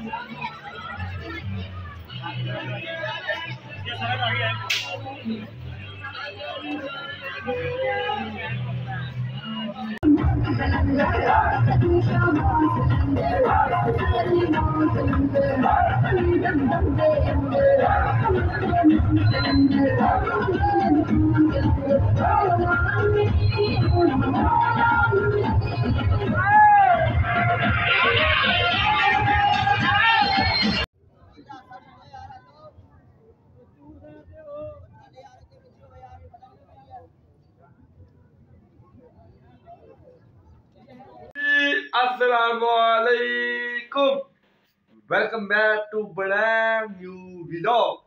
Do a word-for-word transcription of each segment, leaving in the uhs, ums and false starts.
Assalamualaikum. Welcome back to brand new vlog.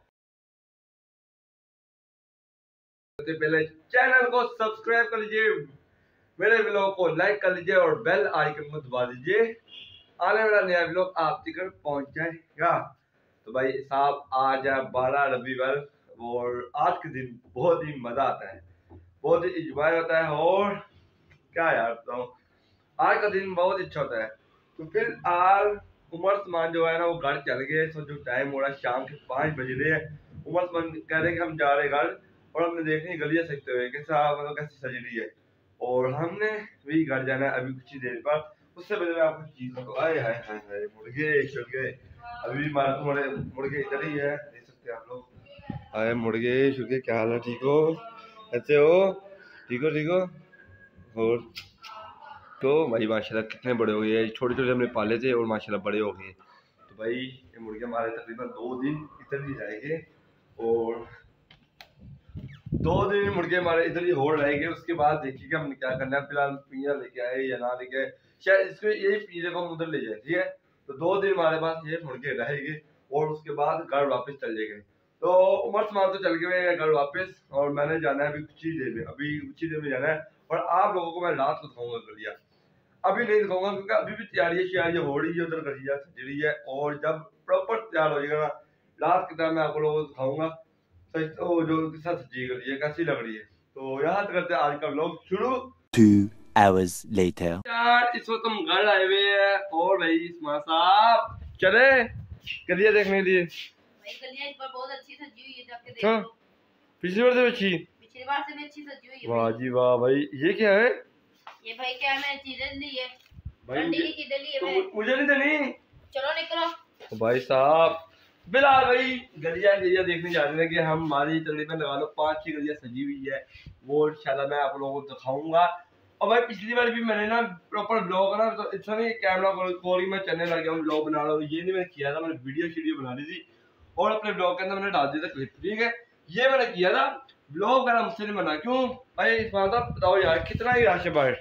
सबसे पहले channel को सब्सक्राइब कर लीजिए, मेरे व्लॉग को लाइक कर लीजिए और बेल आइकन को दबा दीजिए। आने वाला नया व्लॉग आप तक पहुंच जाएगा। तो भाई साहब आज है बारह रविवार और आज के दिन बहुत ही मजा आता है, बहुत ही इंजॉय होता है और क्या यार बताऊं, आज का दिन बहुत अच्छा होता है। तो फिर आज उमर समान जो है ना वो घर चल गए। तो जो टाइम हो रहा है शाम के पाँच बज रहे हैं, उमर समान कह रहे हैं कि हम जा रहे हैं घर और हमने देखनी गलियां सकते हुए कैसा मतलब कैसी सज रही है और हमने भी घर जाना है अभी कुछ ही देर बाद। उससे पहले मैं आपको चीज को आए हाय हाय हाय मुर्गे चल गए, अभी भी मारा मुड़े मुर्गे इधर ही है, देख सकते हैं आप लोग। आए मुर्गे शुक्र, क्या हाल है, ठीक हो, ऐसे हो, ठीक हो ठीक हो। और तो भाई माशाल्लाह कितने बड़े हो गए, छोटे छोटे हमने पाले थे और माशाल्लाह बड़े हो गए। तो भाई ये मुर्गे हमारे तकरीबन दो दिन इधर ही रहेंगे और दो दिन मुर्गे हमारे इधर ही होड़ रहेंगे। उसके बाद देखिए हम क्या करना है, फिलहाल पिंजरा लेके आए या ना लेके आए, शायद इसको यही पिंजरे को हम उधर ले जाए, ठीक है। तो दो दिन हमारे पास ये मुर्गे रहेंगे और उसके बाद घर वापस चल जाएंगे। तो उमर समान तो चल गए घर वापस और मैंने जाना है अभी कुछ ही देर में, अभी कुछ ही देर में जाना है और आप लोगों को मैं रात को दिखाऊंगा गलिया, अभी नहीं दिखाऊंगा क्योंकि अभी भी तैयारी श्यारी हो रही है, उधर गलिया सज रही है और जब प्रॉपर तैयार हो जाएगा ना रात के टाइम मैं आप लोगों को दिखाऊंगा तो जो किसा सजी गली है कैसी लग रही है। तो यहाँ तक करते हैं आज का व्लॉग शुरू। Two hours later. यार इस वक्त हम घर आए हुए हैं और भाई इस्माइल साहब चले गलिया देखने के लिए। भाई गलियां इस बार बहुत अच्छी सजी हुई है, जाके देख अच्छा, लो। पिछली बार से भी अच्छी, पिछली बार से भी अच्छी सजी हुई है। वाह जी वाह। भाई ये क्या है? ये भाई क्या है, मैंने चीजें ली है, भाई ठंडी की चीजें ली है तो मैं। मुझे नहीं देनी। चलो निकलो। तो भाई साहब बिलाल भाई गलियां गलियां देखने जा रहे हैं कि हम हमारी तकरीबन लगा लो पाँच छह गलियां सजी हुई है, वो इंशाल्लाह मैं आप लोगों को दिखाऊंगा। और भाई पिछली बार भी मैंने ना प्रॉपर ब्लॉग ना तो इतना नहीं कैमरा खोल मैं चलने लग गया हूँ ब्लॉग बना रहा हूँ, ये नहीं मैंने किया था, मैंने वीडियो शीडियो बना ली थी और अपने ब्लॉग के अंदर मैंने डाल दिया था क्लिप, ठीक है। ये मैंने किया था ब्लॉग वगैरह मुझसे नहीं बना, क्यों भाई इस बार बताओ यार कितना ही रश है बाहर,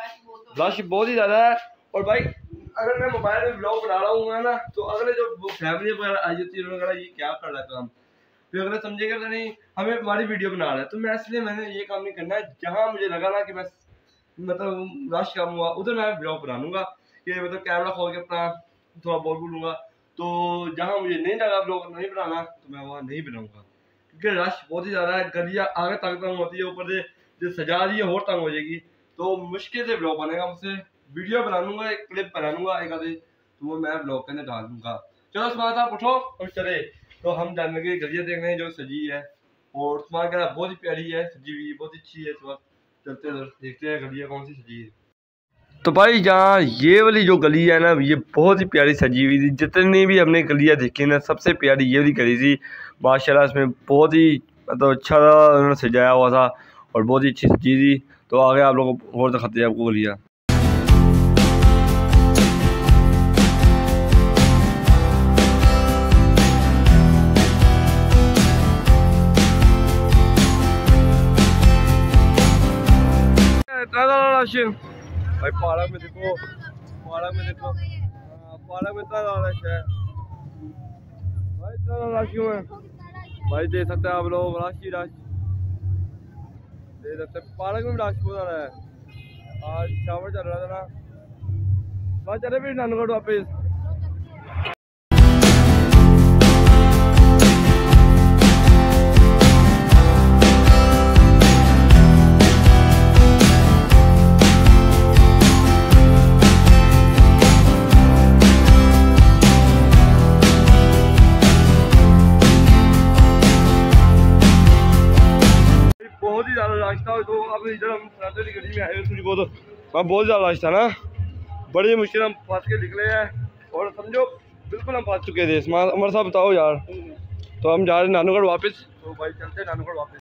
रश बहुत ही ज्यादा है। और भाई अगर मैं मोबाइल में ब्लॉग बना रहा हूँ ना तो अगले जो फैमिली वगैरह आई होती है ये क्या कर रहा है काम, फिर अगले समझेगा तो नहीं हमें हमारी वीडियो बना रहा है। तो मैं इसलिए मैंने ये काम नहीं करना है, जहाँ मुझे लगा ना कि मैं मतलब रश कम हुआ उधर मैं ब्लॉग बना लूँगा कि मतलब कैमरा खोल के अपना थोड़ा बोल बोलूँगा। तो जहाँ मुझे नहीं लगा ब्लॉग नहीं बनाना तो मैं वहाँ नहीं बनाऊँगा क्योंकि रश बहुत ही ज़्यादा है, गलियाँ आगे तंग तंग होती है, ऊपर से जो सजा रही है और तंग हो जाएगी, तो मुश्किल से ब्लॉग बनेगा। मुझसे वीडियो बना लूँगा, एक क्लिप बना लूँगा एक आधे, तो वो मैं ब्लॉग के अंदर डाल दूँगा। चलो सुमान साहब उठो और चले, तो हम जाने लगे गलियाँ देखने जो सजी है और सुमान कह रहा बहुत ही प्यारी है, सजी हुई बहुत अच्छी है। इस वक्त चलते हैं देखते हैं गलियाँ कौन सी सजी है। तो भाई जहाँ ये वाली जो गली है ना ये बहुत ही प्यारी सजी हुई थी, जितनी भी हमने गलियाँ देखी ना सबसे प्यारी ये वाली गली थी माशाल्लाह। इसमें बहुत ही मतलब अच्छा उन्होंने सजाया हुआ था और बहुत ही अच्छी सजी थी। तो आगे आप लोगों को और दिखाते हैं आपको गलियाँ। भाई पार्क में देखो, पार्क में देखो, पार्क में इतना रश है भाई, इतना रश क्यों है भाई, देख सकते हैं आप लोग रश ही रश देख सकते हैं। पार्क में रश बहुत आ रहा है, आज शावर चल रहा था ना, बस चले फिर नानगढ़ वापस। तो अब इधर हम सनातन की गली में आए थोड़ी बहुत वहाँ बहुत ज़्यादा रश था ना, बड़ी मुश्किल हम फंस के निकले हैं और समझो बिल्कुल हम फंस चुके थे। हमारे साथ बताओ यार। तो हम जा रहे हैं नानूगढ़ वापस, तो भाई चलते हैं नानूगढ़ वापस।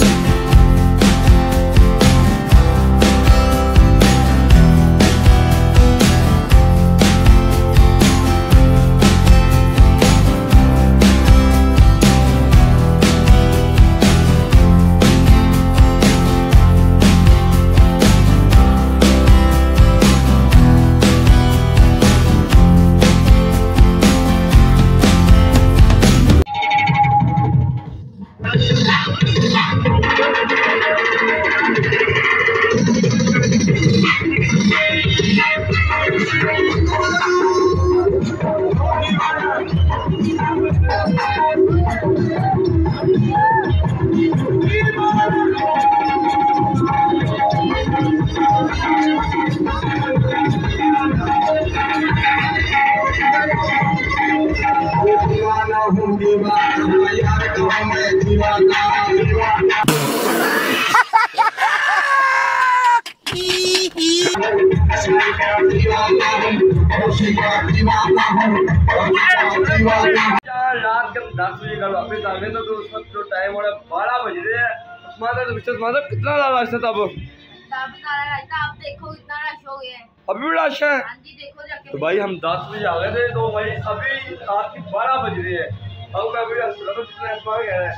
रात के दस बजे घर वापस आ गए तो उस वक्त जो टाइम हो रहा है बारह बज रहे हैं। मतलब कितना ज्यादा रश था तब? आप देखो कितना रश हो गया है। अभी भी रश है? हाँ जी देखो जाके। तो भाई हम दस बजे आ गए थे तो भाई अभी रात की बारह बज रही है। अब मैं अभी कितना आसमान कह रहा है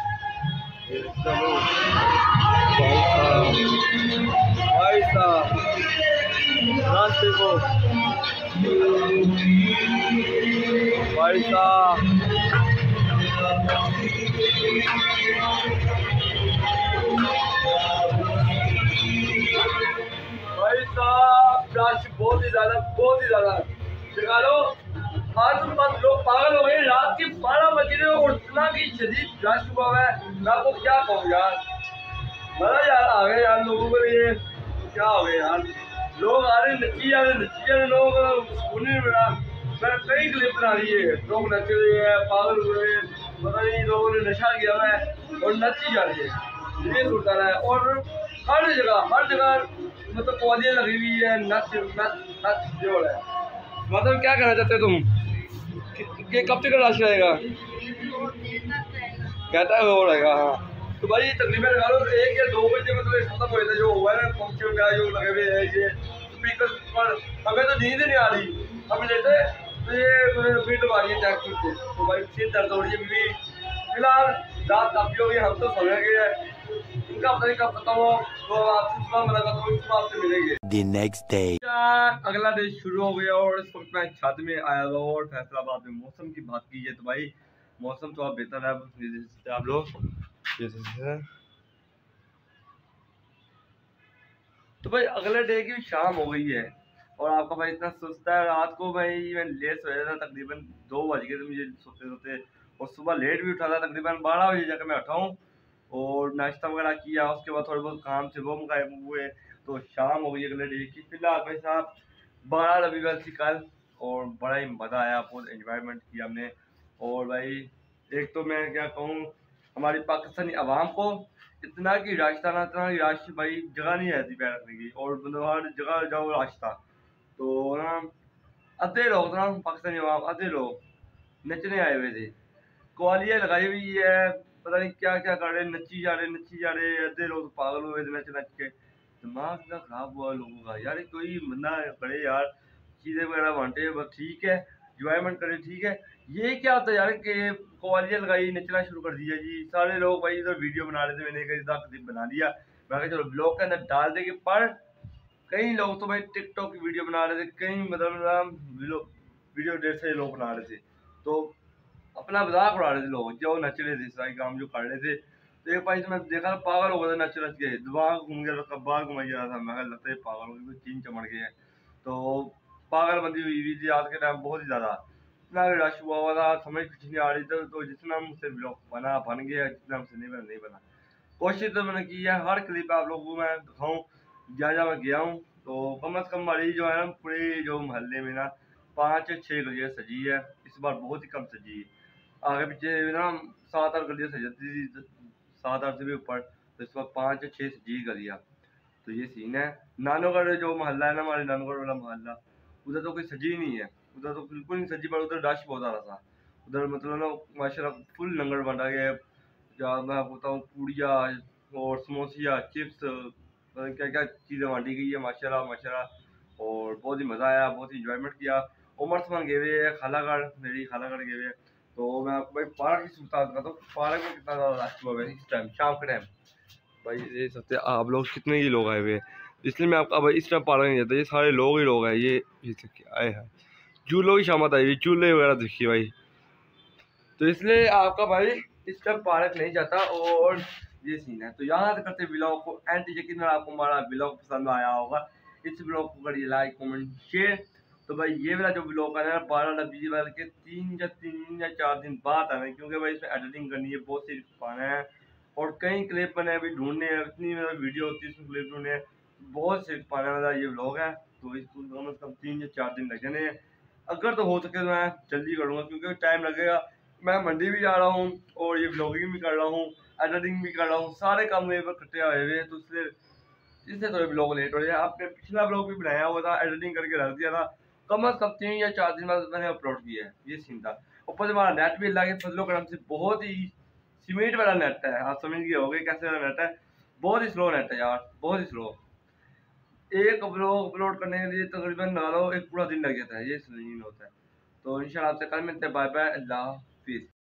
भाई साहब, रात देखो भाई साहब, भाई साहब रश बहुत ही ज्यादा बहुत ही ज्यादा दिखा लो। आज तो बस लोग पागल हो गए, रात के बारह बज रहे हो और इतना की शदीद रश हुआ है, मैं आपको क्या कहूँ यार। मजा यार आ गए यार लोगों के लिए, क्या हो गया यार। लोग आ रहे नची जा रहे नची जा रहे लोग सुकून नहीं मिला। मैंने कई क्लिप बना ली है, लोग नच रहे हैं, पागल हुए, पता नहीं लोगों ने नशा किया हुआ है और नची जा रही है, ये सुनता रहा है। और हर जगह हर जगह मतलब पौधे लगी हुई है, नच नच नच जो है। मतलब क्या कहना चाहते हो तुम कि कब तक रश रहेगा? कहता है वो रहेगा। हाँ तो भाई तकरीबन लगा लो एक या दो बजे मतलब खत्म हो जाता है जो हुआ है ना, पंखे वगैरह जो लगे हुए हैं, ये स्पीकर पर हमें तो नींद नहीं आ रही। हम लेते तो ये फिट मारी है टैक्स से, तो भाई सिर दर्द हो रही है। अभी फिलहाल रात काफ़ी हो गई, हम तो सोने गए हैं, इनका पता नहीं कब खत्म हो। तो आपसे सुबह मुलाकात होगी, सुबह आपसे मिलेंगे। The next day. अगला दिन शुरू हो गया और इस वक्त मैं छत में आया हुआ और फैसलाबाद में मौसम की बात कीजिए तो भाई मौसम तो आप बेहतर है। जैसे आप लोग जैसे तो भाई अगले डे की शाम हो गई है और आपका भाई इतना सुस्त है। रात को भाई मैं लेट सोया था, तकरीबन दो बज गए थे मुझे सोते सोते, और सुबह लेट भी उठा था, तकरीबन बारह बजे जाकर मैं उठा हूँ और नाश्ता वगैरह किया। उसके बाद थोड़े बहुत काम थे वो मुकाए हुए, तो शाम हो गई अगले डे की। फिलहाल भाई साहब बारह रविवार थी कल और बड़ा ही मज़ा आया, बहुत एंजॉयमेंट किया हमने। और भाई एक तो मैं क्या कहूँ, हमारी पाकिस्तानी आवाम को इतना की रश था ना, इतना की रश भाई जगह नहीं रहती पैर रखने की, और मतलब हर जगह जाओ रश था। तो ना आधे लोग ना पाकिस्तानी आवाम आधे लोग नचने आए हुए थे, कवालियाँ लगाई हुई है, पता नहीं क्या क्या कर रहे, नच्ची जा रहे नच्ची जा रहे। आधे लोग पागल हुए थे नच नच के, दिमाग इतना खराब हुआ लोगों का यार। कोई बंदा करे यार, चीज़ें वगैरह बांटे, बस ठीक है, इंजॉयमेंट करे ठीक है। ये क्या होता है यार कि कवालियाँ लगाई नचना शुरू कर दिया जी। सारे लोग भाई इधर वीडियो बना रहे थे, मैंने कहा क्लिप बना दिया, मैं कहा चलो ब्लॉग के अंदर डाल देंगे। पर कई लोग तो भाई टिकटॉक की वीडियो बना रहे थे, कई मतलब वीडियो ढेर सारे लोग बना रहे थे, तो अपना मजाक उड़ा रहे थे लोग जो नच रहे थे, सारे काम जो कर रहे थे। तो एक भाई से मैं देखा पागल हो गया था नच नच के, दिमाग घूम गया था, कब्बार घुमाई जा रहा था। मैं लगता है पागल हो गया, कोई चीन चमड़ गए हैं। तो पागल बंदी हुई हुई थी आज के टाइम बहुत ही ज़्यादा, इतना रश हुआ हुआ था, समझ कुछ नहीं आ रही थी। तो जितना मुझसे ब्लॉग बना बन गया, जितना मुझसे नहीं बना नहीं बना। कोशिश तो मैंने की है हर क्लिप आप लोगों को मैं दिखाऊँ, जहाँ जहाँ मैं गया हूँ। तो कम अज़ कम हमारी जो है ना पूरे जो मोहल्ले में ना पाँच या छः गलियाँ सजी है, इस बार बहुत ही कम सजी है। आगे पीछे ना सात आठ गलियाँ सज जाती थी, सात आठ से भी ऊपर, तो इस बार पाँच या छः सजी गलियाँ। तो ये सीन है। नानोगढ़ जो मोहल्ला है ना, हमारे नानोगढ़ वाला मोहल्ला, उधर तो कोई सजी ही नहीं है, उधर तो बिल्कुल नहीं सजी, पर उधर रश बहुत ज़्यादा था उधर, मतलब ना माशाल्लाह फुल लंगर बना गया है। जहाँ मैं आपको बताऊँ, पूड़िया और समोसिया, चिप्स, क्या क्या चीज़ें बांटी गई है माशाल्लाह माशाल्लाह। और बहुत ही मज़ा आया, बहुत ही इंजॉयमेंट किया। उमर समान गए हुए है खालागढ़, मेरी खालागढ़ गए हुए। तो मैं आपको भाई पार्क की सुविधा बताता हूँ, पार्क में कितना ज़्यादा रश हुआ है इस टाइम, शाम के टाइम। भाई ये सकते आप लोग कितने ही लोग आए हुए हैं, इसलिए मैं आपका भाई इस टाइम पार्क नहीं जाता, ये सारे लोग ही लोग हैं। ये ये आए हैं झूलों की शामत आई हुई, झूले वगैरह देखिए भाई, तो इसलिए आपका भाई इस टाइम पार्क नहीं जाता। और ये सीन है। तो यहाँ से करते ब्लॉग को एंड, यकीन आपको हमारा ब्लॉग पसंद आया होगा। इस ब्लॉग को करिए लाइक कमेंट शेयर। तो भाई ये वाला जो ब्लॉग है ना, बारह बीस वाले के तीन या तीन या चार दिन बाद आना है, क्योंकि भाई इसमें एडिटिंग करनी है, बहुत सी पाना है और कई क्लिप बने अभी ढूंढने हैं, इतनी मतलब वीडियो होती है इसमें क्लिप ढूंढने हैं, बहुत से पाने वाला ये ब्लॉग है। तो इसको कम से कम तीन या चार दिन लग जाने हैं। अगर तो हो सके तो मैं जल्दी करूँगा, क्योंकि टाइम लगेगा। मैं मंडी भी जा रहा हूँ और ये ब्लॉगिंग भी कर रहा हूँ, एडिटिंग भी कर रहा हूँ, सारे काम मेरे पर इकट्ठे आए हुए हैं, तो इसलिए इससे थोड़े ब्लॉग लेट हो रहे हैं। आपने पिछला ब्लॉग भी बनाया हुआ था, एडिटिंग करके रख दिया था, कम अज कम तीन या चार दिन बाद मैंने अपलोड किया है, ये सीन था। ऊपर से हमारा नेट भी अल्लाह के फजलो करम से बहुत ही सीमेंट वाला नेट है, आप समझ गए होंगे कैसे वाला नेट है, बहुत ही स्लो नेट है यार, बहुत ही स्लो। एक ब्लॉग अपलोड करने के लिए तकरीबन ना लो एक पूरा दिन लग जाता है, ये सीन होता है। तो इंशाल्लाह आपसे कल मिलते हैं, बाय बाय, अल्लाह हाफिज़।